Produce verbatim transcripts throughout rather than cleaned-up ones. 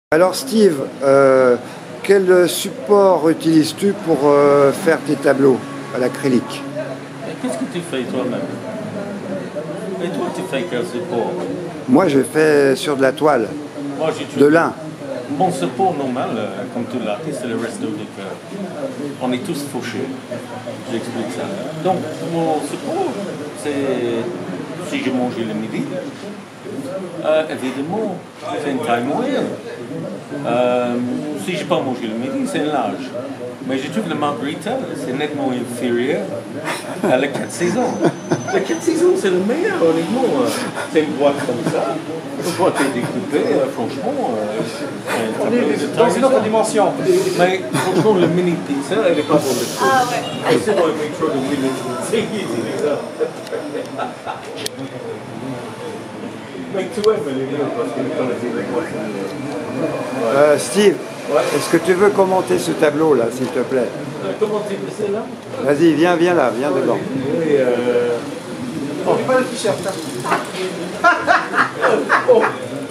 Alors Steve, euh, quel support utilises-tu pour euh, faire tes tableaux à l'acrylique? Qu'est-ce que tu fais toi-même? Et toi, tu fais quel support? Moi, je fais sur de la toile, Moi, j'ai de lin. Mon support normal, euh, comme tu l'as dit, c'est le resto du cœur. On est tous fauchés. J'explique ça. Donc, mon support, c'est si je mange le midi. Euh, évidemment, c'est une taille moyenne. Euh, si je n'ai pas mangé le midi, c'est un large. Mais je trouve le margarita, c'est nettement inférieur à la quatre saisons. La quatre saisons, c'est le meilleur, honnêtement. C'est une boîte comme ça. Une boîte est découpée, euh, franchement. Euh, On est dans une autre dimension. Mais franchement, le mini pizza, elle n'est pas bonne de tout. Ah ouais. C'est bon, il faut trop de mini pizza. Mais tu aimes les mieux parce que tu connais les boîtes. Euh, Steve, est-ce que tu veux commenter ce tableau-là, s'il te plaît? Comment tu fais celle-là? Vas-y, viens, viens là, viens dedans. Oui, euh... Oh, pas le t-shirt. oh.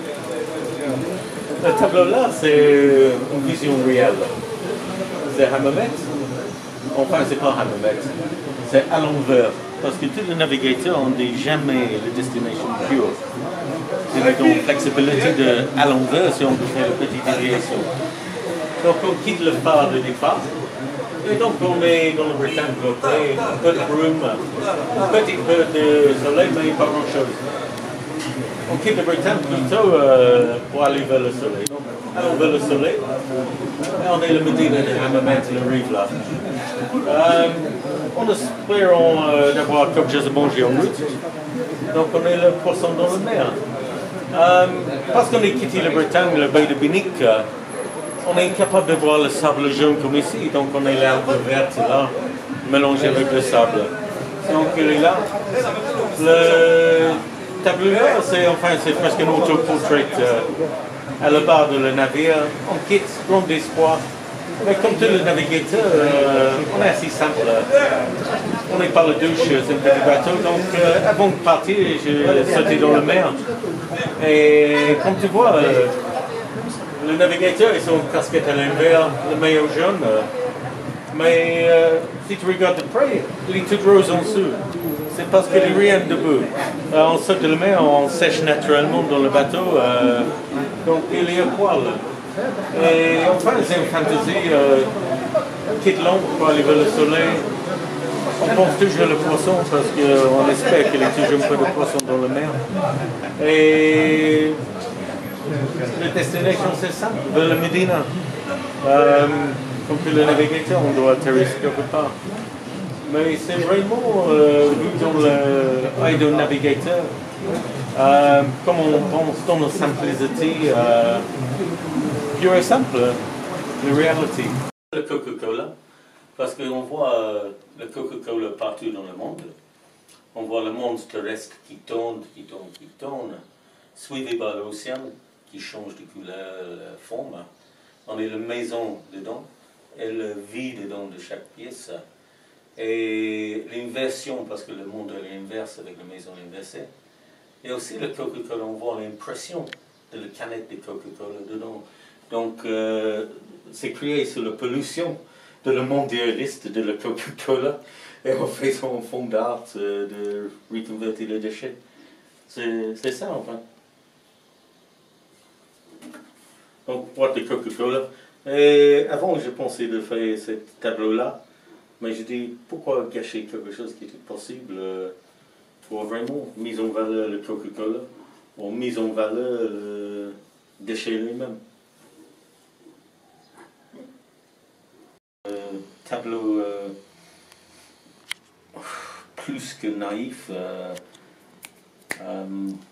Le tableau-là, c'est une vision réelle. C'est Hammamet. Enfin, c'est pas Hammamet. C'est à l'envers. Parce que tous les navigateurs on ne dit jamais la destination pure. C'est la flexibilité de à l'envers si on peut faire une petite déviation. Donc on quitte le phare de départ. Et donc on est dans le rectangle, un peu de brume, un petit peu de soleil, mais pas grand chose. On quitte le rectangle plutôt euh, pour aller vers le soleil. Donc allons vers le soleil. Et on est le Medina de Hammamet, le rive là. Euh, en espérant euh, d'avoir quelque chose à manger en route. Donc on est le poisson dans la mer. Euh, parce qu'on est quitté le Bretagne, le baie de Binic, euh, on est capable de voir le sable jaune comme ici. Donc on est l'herbe verte là, mélangée avec le sable. Donc il est là. Le tableau là, c'est enfin, c'est presque un autoportrait euh, à la barre de le navire. On quitte, grand espoir. Mais comme tous les navigateurs, euh, on est assez simple. On n'est pas le douche, c'est un petit bateau. Donc euh, avant de partir, je sautais dans la mer. Et comme tu vois, euh, le navigateur ils ont une casquette à l'envers, le maillot jaune. Euh, mais euh, si tu regardes de près, il est tout rose en dessous. C'est parce qu'il n'y a rien debout. Euh, on saute de la mer, on sèche naturellement dans le bateau. Euh, donc il y a poil. Et enfin, c'est une fantaisie, euh, quitte l'ombre pour aller vers le soleil. On pense toujours le poisson parce qu'on espère qu'il y a toujours un peu de poisson dans la mer. Et la destination, c'est simple, vers le Medina. Euh, comme que le navigateur, on doit atterrir quelque part. Mais c'est vraiment euh, vu dans l'œil d'un navigateur. Euh, comme on pense dans la simplicité, euh, pure et simple, la réalité. Le Coca-Cola, parce qu'on voit euh, le Coca-Cola partout dans le monde. On voit le monde terrestre qui tourne, qui tourne, qui tourne, suivi par l'océan qui change de couleur, de forme. On est la maison dedans et la vie dedans de chaque pièce. Et l'inversion, parce que le monde est l'inverse avec la maison inversée. Et aussi le Coca-Cola, on voit l'impression de la canette de Coca-Cola dedans. Donc, euh, c'est créé sur la pollution de le mondialiste de la Coca-Cola. Et on fait son fond d'art euh, de reconvertir les déchets. C'est ça, enfin. Donc, boîte de Coca-Cola. Et avant, je pensais de faire ce tableau-là. Mais je dis, pourquoi gâcher quelque chose qui est possible euh, pour vraiment mise en valeur le Coca-Cola, ou mise en valeur le déchet lui-même. Euh, tableau euh, plus que naïf. Euh, euh,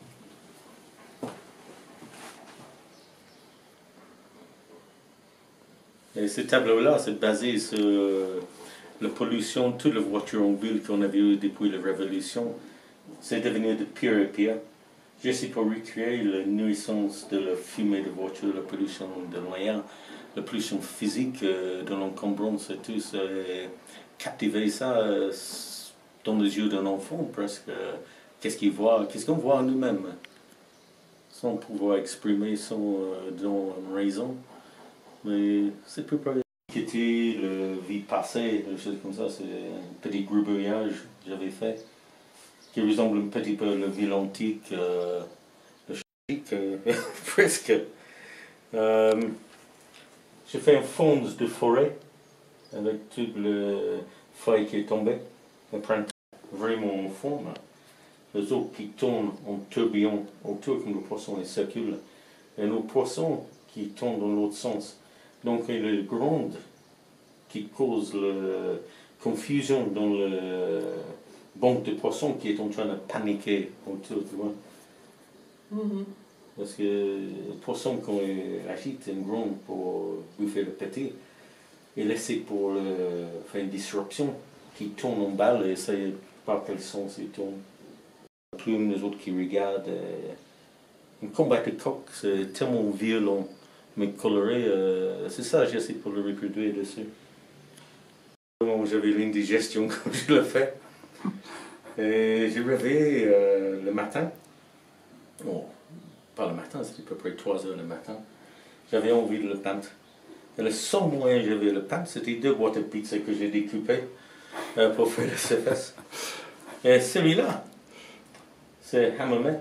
et ce tableau-là, c'est basé sur euh, la pollution, toute la voiture en ville qu'on a vue depuis la Révolution. C'est devenu de pire et pire. Je suis pour recréer la nuisance de la fumée de voiture, la pollution de l'air, la pollution physique euh, de l'encombrance et tout. Euh, captiver ça euh, dans les yeux d'un enfant presque. Qu'est-ce qu'il voit, qu'est-ce qu'on voit en nous-mêmes? sans pouvoir exprimer son euh, don en raison. Mais c'est plus près. Quitter le vie passée, des choses comme ça, c'est un petit gribouillage que j'avais fait, qui ressemble un petit peu à la ville antique, euh, le chic, euh, presque. Euh, j'ai fait un fond de forêt, avec toute le feuille qui est tombée, le printemps, vraiment en forme. Les eaux qui tournent en tourbillon autour comme le poisson et circule, et nos poissons qui tournent dans l'autre sens. Donc il est grande qui cause la confusion dans le banc de poissons qui est en train de paniquer autour, tu vois. Mm-hmm. Parce que le poisson, quand il agite un grand pour bouffer le petit, il essaie pour le, faire une disruption qui tourne en balle et essaie par quel sens il tourne. Plume, les autres qui regardent. Et un combat de coq, c'est tellement violent, mais coloré, euh, c'est ça, j'essaie pour le reproduire dessus. J'avais l'indigestion quand je l'ai fait. Et j'ai réveillé euh, le matin. Bon, pas le matin, c'était à peu près trois heures le matin. J'avais envie de le peindre. Et le seul moyen que j'avais de le peindre, c'était deux boîtes de pizza que j'ai découpées euh, pour faire le C F S. Et celui-là, c'est Hammamet,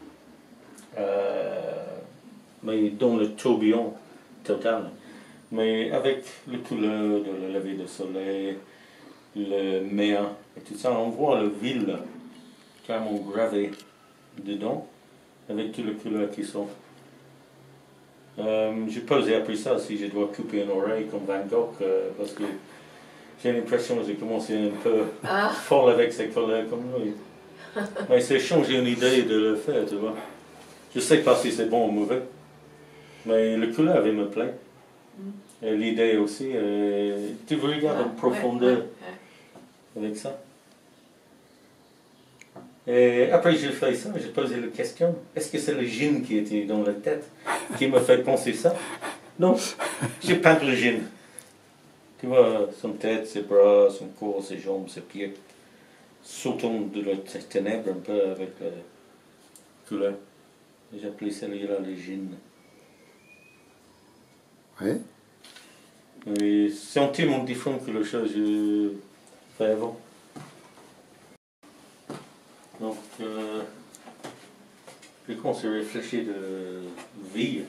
euh, mais dans le tourbillon total. Mais avec les couleurs de la lever du soleil, le mer et tout ça, on voit la ville carrément gravée dedans, avec toutes les couleurs qui sont. Euh, je posais après ça si je dois couper une oreille comme Van Gogh, euh, parce que j'ai l'impression que j'ai commencé un peu ah. folle avec ces couleurs comme lui. Mais c'est changer une idée de le faire, tu vois. Je sais pas si c'est bon ou mauvais, mais le couleur avait me plaît. Et l'idée aussi, euh, tu veux regarder en profondeur avec ça. Et après j'ai fait ça, j'ai posé la question, est-ce que c'est le gin qui était dans la tête qui m'a fait penser ça? Non, j'ai peint le gin. Tu vois, son tête, ses bras, son corps, ses jambes, ses pieds, sautant de la ténèbre un peu avec la couleur. J'ai appelé celui-là le gin. Oui. Et c'est un tellement différent que le chose que je fais avant. Donc, euh, puis quand on s'est réfléchi de vie,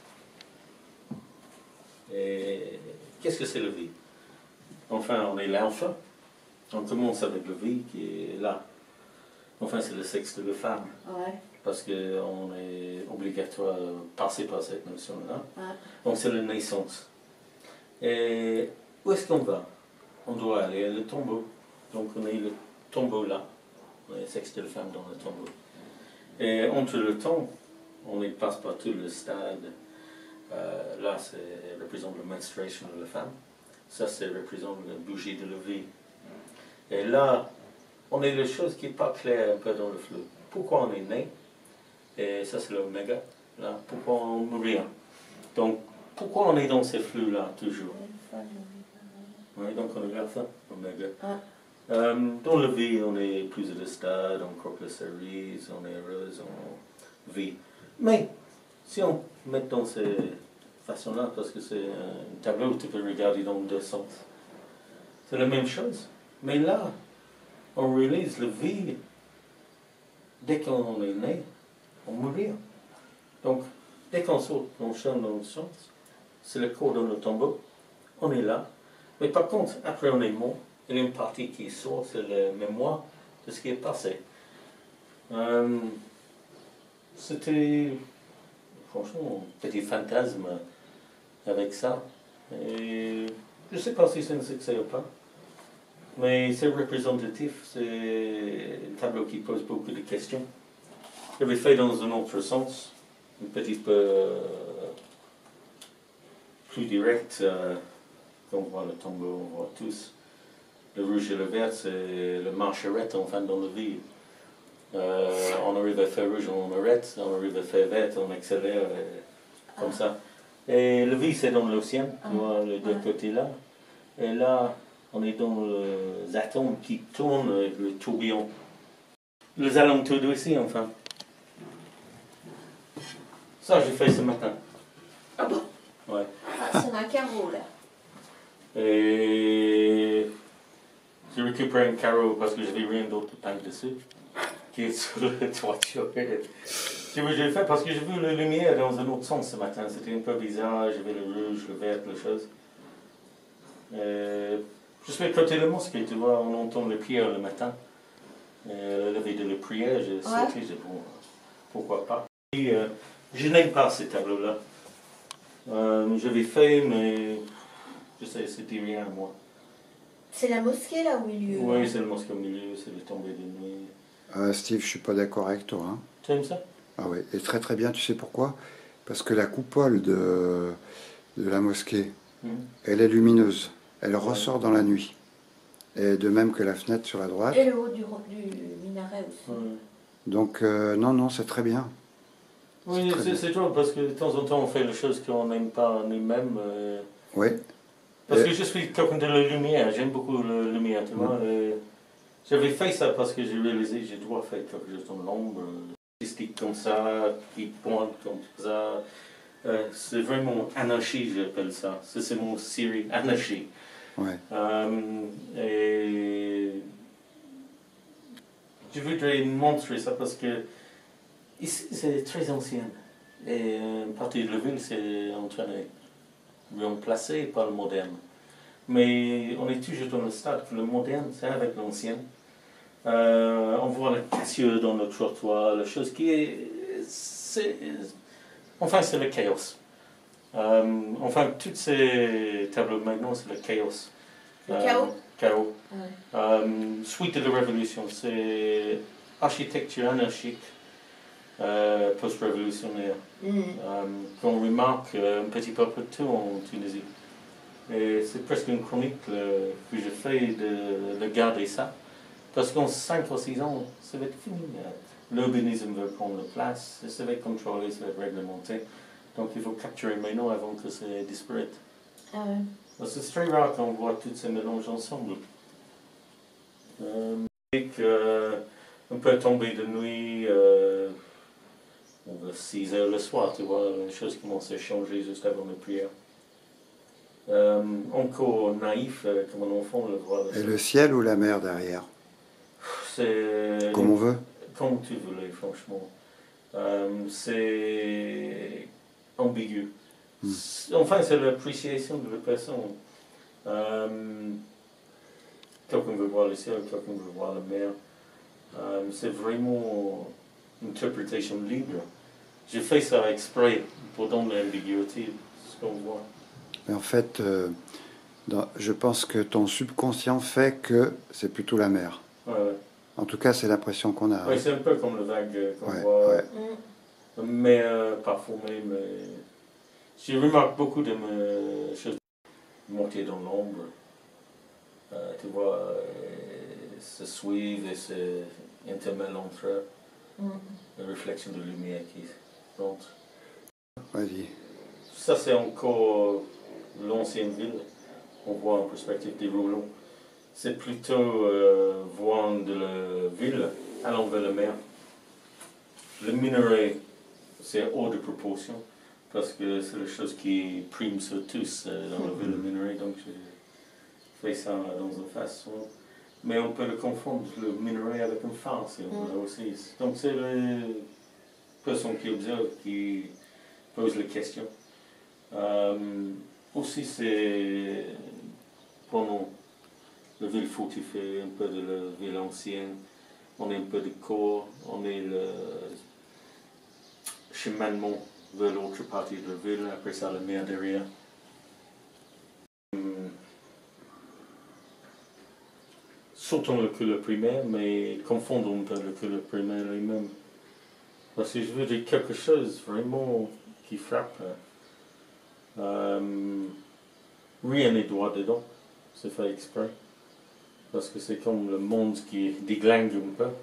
et qu'est-ce que c'est la vie? Enfin, on est l'enfant. On commence avec la vie qui est là. Enfin, c'est le sexe de la femme. Ouais. Parce qu'on est obligatoire de passer par cette notion-là. Ouais. Donc, c'est la naissance. Et où est-ce qu'on va? On doit aller à le tombeau. Donc, on est le tombeau là. On est le sexe de la femme dans le tombeau. Et entre le temps, on y passe par tout le stade. Euh, là, ça représente la menstruation de la femme. Ça, ça représente la bougie de la vie. Et là, on est les choses qui n'est pas claires un peu dans le flou. Pourquoi on est né? Et ça, c'est l'oméga. Là, pourquoi on mourir? Donc, pourquoi on est dans ces flux-là, toujours? Oui, donc on est à la fin, oméga. Ah. Euh, dans la vie, on est plusieurs de stades, on croque les cerises, on est heureuse, on vit. Mais, si on met dans ces façons-là, parce que c'est un tableau où tu peux regarder dans deux sens, c'est la même chose. Mais là, on réalise la vie, dès qu'on est né, on mourit. Donc, dès qu'on saute, on change dans le sens, c'est le corps dans le tombeau, on est là. Mais par contre, après on est mort, il y a une partie qui sort, c'est la mémoire de ce qui est passé. Euh, C'était, franchement, un petit fantasme avec ça. Et je ne sais pas si c'est un succès ou pas. Mais c'est représentatif, c'est un tableau qui pose beaucoup de questions. J'avais fait dans un autre sens, un petit peu euh, plus direct, euh, on voit le tombeau, on voit tous. Le rouge et le vert, c'est le marche-arrête, enfin, dans la vie. Euh, on arrive à faire rouge, on arrête, on arrive à faire vert, on accélère, et, comme ah. ça. Et la vie, c'est dans l'océan, ah. tu vois, les deux ouais. côtés là. Et là, on est dans les atomes qui tournent avec le tourbillon. Les alentours ici, enfin. Ça, j'ai fait ce matin. Ah bon? Ouais. Ah, c'est un carreau là. Et j'ai récupéré un carreau parce que j'avais rien d'autre de peindre dessus, qui est sur la toiture. J'ai fait parce que j'ai vu la lumière dans un autre sens ce matin. C'était un peu bizarre. J'avais le rouge, le vert, les choses. Et je suis à côté de la mosquée, tu vois, on entend les prières le matin. Et le lever de la prière, j'ai sauté, j'ai dit bon, pourquoi pas. Et, euh, je n'aime pas ces tableaux-là. Euh, J'avais fait, mais je sais, c'était rien à moi. C'est la mosquée là au milieu. Oui, c'est le mosquée au milieu, c'est le tombé de nuit. Euh, Steve, je suis pas d'accord avec toi. Hein. Tu aimes ça? Ah oui, et très très bien, tu sais pourquoi? Parce que la coupole de, de la mosquée, Mmh. elle est lumineuse, elle Ouais. ressort dans la nuit. Et de même que la fenêtre sur la droite. Et le haut du, du minaret aussi. Ouais. Donc euh, non, non, c'est très bien. Oui, très bien. c'est drôle parce que de temps en temps on fait les choses qu'on n'aime pas nous-mêmes. Euh, Oui. parce Et- que je suis quelqu'un de la lumière, j'aime beaucoup la lumière, tu vois. euh, J'avais fait ça parce que j'ai réalisé que je dois faire quelque chose dans l'ombre, artistique comme ça, qui pointe comme ça. Euh, c'est vraiment anarchie, j'appelle ça. Ça, c'est mon série, anarchie. Ouais. Euh, et je voudrais montrer ça parce que ici c'est très ancien. Et une partie de la ville c'est en train de remplacer par le moderne. Mais on est toujours dans le stade que le moderne c'est avec l'ancien. Euh, on voit les cassures dans le trottoir, la chose qui est. c'est- Enfin, c'est le chaos. Euh, enfin, tous ces tableaux maintenant, c'est le chaos. Le Euh, chaos? Chaos. Ouais. Euh, suite de la Révolution, c'est architecture anarchique euh, post-révolutionnaire. Mm. Euh, qu'on remarque euh, un petit peu partout en Tunisie. Et c'est presque une chronique euh, que je fais de, de garder ça. Parce qu'en cinq ou six ans, ça va être fini. L'urbanisme va prendre la place, ça va être contrôlé, ça va être réglementé. Donc il faut capturer maintenant avant que ça disparaisse. Ah ouais. Parce que c'est très rare qu'on voit tous ces mélanges ensemble. Euh, musique, euh, on peut tomber de nuit, euh, vers six heures le soir, tu vois, les choses commencent à changer juste avant la prière. Euh, encore naïf, euh, comme un enfant le voit. Et le ciel ou la mer derrière? C'est Comme on veut. comme tu voulais, franchement. Euh, c'est ambigu. Mm. Enfin, c'est l'appréciation de la personne. Euh, quelqu'un veut voir le ciel, quelqu'un veut voir la mer. Euh, c'est vraiment une interprétation libre. J'ai fait ça exprès pour donner l'ambiguïté de ce qu'on voit. Mais en fait, euh, dans- je pense que ton subconscient fait que c'est plutôt la mer. Ouais, ouais. En tout cas, c'est l'impression qu'on a. Ouais, c'est un peu comme le vague euh, qu'on Ouais, voit. ouais. Mm. Mais euh, pas formé, mais je remarque beaucoup de mes choses monter dans l'ombre. Euh, tu vois, euh, se suivent et se intermêlent entre eux. Mm. La réflexion de lumière qui rentre. Vas-y. Ça, c'est encore l'ancienne ville. On voit en perspective des rouleaux. C'est plutôt euh, voir de la ville allant vers la mer. Le minaret, c'est hors de proportion parce que c'est la chose qui prime sur tous euh, dans la ville, le minaret. Donc, je fais ça dans une façon. Mais on peut le confondre, le minaret, avec un phare, si on veut aussi. Donc, c'est la personne qui observe qui pose la question. Euh, aussi, c'est pendant la ville fortifiée, un peu de la ville ancienne, on est un peu de corps, on est le cheminement vers l'autre partie de la ville, après ça la mer derrière. Hum, Sautons le couleur primaire, mais confondons un peu le couleur primaire lui-même. Parce que je veux dire quelque chose vraiment qui frappe. Euh, rien n'est droit dedans, c'est fait exprès. Parce que c'est comme le monde qui déglingue un peu.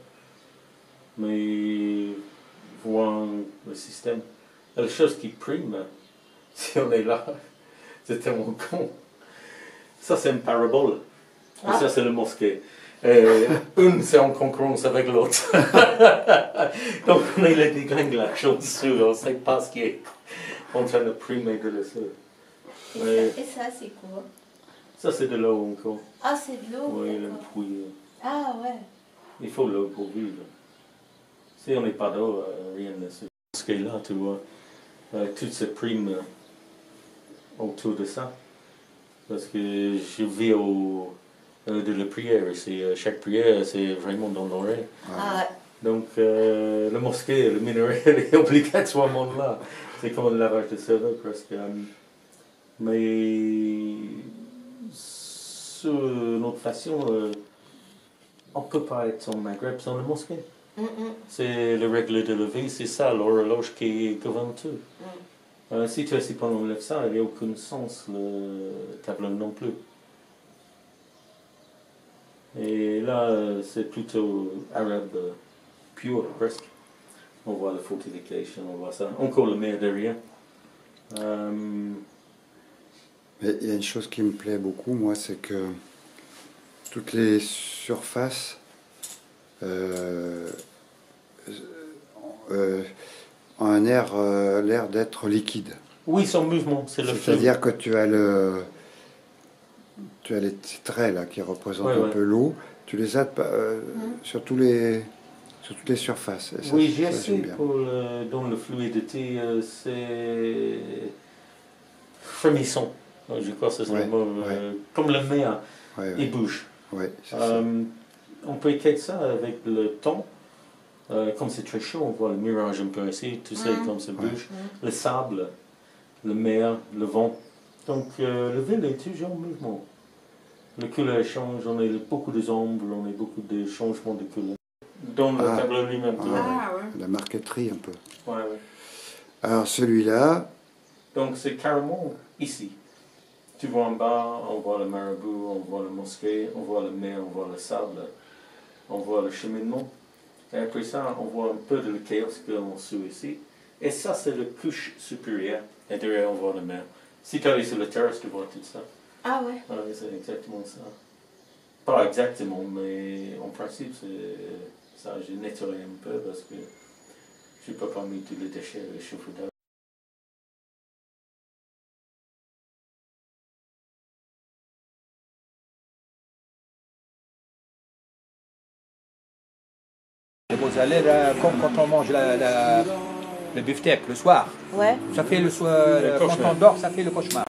Mais voir le système. La chose qui prime, si on est là, c'est tellement con. Ça, c'est une parabole. Et ça, c'est le mosquée. Et une, c'est en concurrence avec l'autre. Donc, on a les déglinguages en dessous. On ne sait pas ce qui est en train de primer de dessous. Et, Ouais. ça, et ça, c'est quoi? Ça, c'est de l'eau encore. Ah, c'est de l'eau. Oui, le d'accord. puits. Ah, ouais. Il faut l'eau pour vivre. Si on n'est pas d'eau, euh, rien ne se. Ce qui est là, tu vois, euh, toutes ces primes euh, autour de ça. Parce que je vis au, euh, de la prière ici. Euh, chaque prière, c'est vraiment dans l'oreille. Ah, Donc, euh, le mosquée, le minaret, est obligatoirement là. C'est comme un lavage de cerveau presque. euh, Mais, sur notre façon, euh, on ne peut pas être en Maghreb sans le mosquée. mm, mm, C'est la règle de la vie, c'est ça, l'horloge qui gouverne tout. mm. Euh, si tu as si pas enlève ça, il n'y a aucun sens le tableau non plus. Et là, euh, c'est plutôt arabe euh, pur, presque. On voit la fortification, on voit ça. Encore le mer derrière. Euh, Mais il y a une chose qui me plaît beaucoup, moi, c'est que toutes les surfaces euh, euh, ont un air, euh, l'air d'être liquide. oui, son mouvement, c'est le flux. C'est-à-dire que tu as le, tu as les traits là qui représentent Ouais, un ouais. peu l'eau. Tu les as euh, Mhm. sur tous les, sur toutes les surfaces. Et ça, Oui, j'ai ça, essayé j'aime bien. pour le, dans le fluidité, euh, c'est frémissant. Euh, Je crois que c'est Ouais, le mot. euh, Comme le mer, Ouais, il ouais, bouge. ouais, c'est ça. Euh, on peut écrire ça avec le temps. Euh, comme c'est très chaud, on voit le mirage un peu ici, tu sais, Mm. comme ça bouge. Mm. Le sable, le mer, le vent. Donc euh, le ville est toujours en mouvement. Les couleurs changent, on a beaucoup de ombres, on a beaucoup de changements de couleurs. Dans le Ah. tableau lui-même, tu vois. Ah, ouais. La marqueterie un peu. Ouais, ouais. Alors celui-là, Donc c'est carrément ici. Tu vois en bas, on voit le marabout, on voit le mosquée, on voit le mer, on voit le sable, on voit le cheminement. Et après ça, on voit un peu de le chaos qu'on suit ici. Et ça, c'est la couche supérieure. Et derrière, on voit la mer. Si tu arrives sur la terrasse, tu vois tout ça. Ah, ouais. Ouais, c'est exactement ça. Pas exactement, mais en principe, c'est ça. J'ai nettoyé un peu parce que je ne peux pas mettre tous les déchets et les chauffages. Vous allez là, comme quand on mange la, la- le beefsteak le soir. Ouais. Ça fait le soir, Le quand cauchemar. on dort, ça fait le cauchemar.